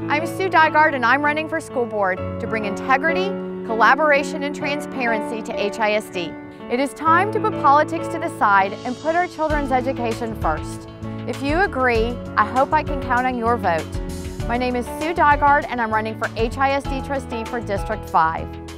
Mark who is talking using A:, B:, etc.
A: I'm Sue Diegaard and I'm running for school board to bring integrity, collaboration, and transparency to HISD. It is time to put politics to the side and put our children's education first. If you agree, I hope I can count on your vote. My name is Sue Diegaard and I'm running for HISD trustee for District 5.